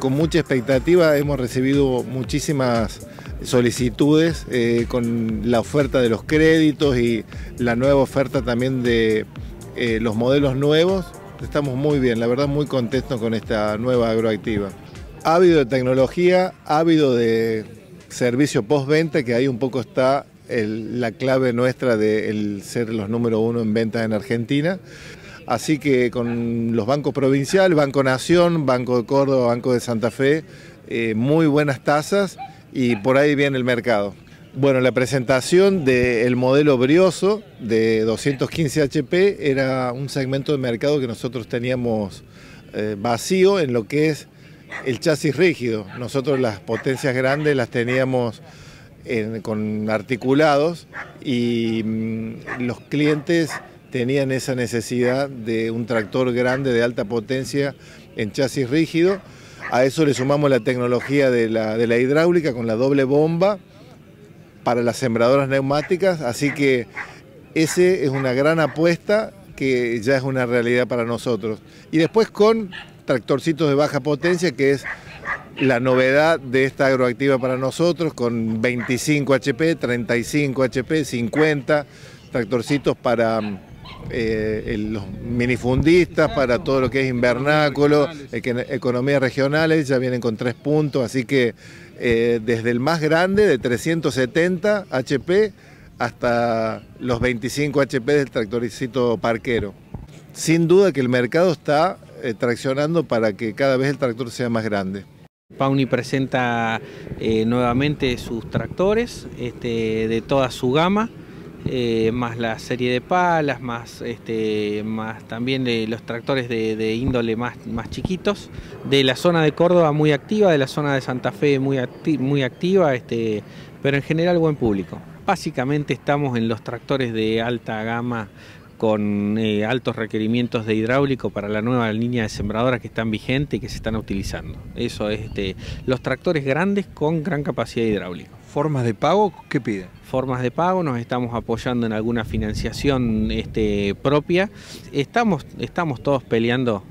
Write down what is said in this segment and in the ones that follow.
con mucha expectativa, hemos recibido muchísimas solicitudes con la oferta de los créditos y la nueva oferta también de los modelos nuevos. Estamos muy bien, la verdad muy contentos con esta nueva agroactiva. Ávido de tecnología, ávido de servicio postventa, que ahí un poco está la clave nuestra de ser los número 1 en ventas en Argentina. Así que con los bancos provinciales, Banco Nación, Banco de Córdoba, Banco de Santa Fe, muy buenas tasas y por ahí viene el mercado. Bueno, la presentación del modelo Brioso de 215 HP era un segmento de mercado que nosotros teníamos vacío en lo que es el chasis rígido. Nosotros las potencias grandes las teníamos con articulados y los clientes tenían esa necesidad de un tractor grande de alta potencia en chasis rígido. A eso le sumamos la tecnología de la hidráulica con la doble bomba para las sembradoras neumáticas, así que ese es una gran apuesta que ya es una realidad para nosotros. Y después con tractorcitos de baja potencia, que es la novedad de esta agroactiva para nosotros, con 25 HP, 35 HP, 50 tractorcitos para los minifundistas, para todo lo que es invernáculo, economías regionales, ya vienen con 3 puntos, así que desde el más grande de 370 HP hasta los 25 HP del tractorcito parquero. Sin duda que el mercado está traccionando para que cada vez el tractor sea más grande. Pawny presenta nuevamente sus tractores de toda su gama, más la serie de palas, más también los tractores de índole más chiquitos, de la zona de Córdoba muy activa, de la zona de Santa Fe muy activa, pero en general buen público. Básicamente estamos en los tractores de alta gama con altos requerimientos de hidráulico para la nueva línea de sembradoras que están vigentes y que se están utilizando. Eso es los tractores grandes con gran capacidad hidráulica. ¿Formas de pago qué piden? Formas de pago, nos estamos apoyando en alguna financiación propia. Estamos todos peleando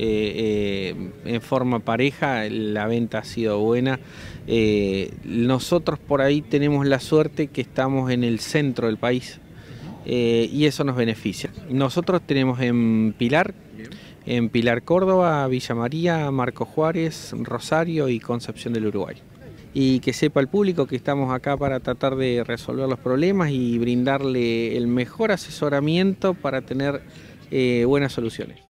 en forma pareja, la venta ha sido buena. Nosotros por ahí tenemos la suerte que estamos en el centro del país. Y eso nos beneficia. Nosotros tenemos en Pilar Córdoba, Villa María, Marcos Juárez, Rosario y Concepción del Uruguay. Y que sepa el público que estamos acá para tratar de resolver los problemas y brindarle el mejor asesoramiento para tener buenas soluciones.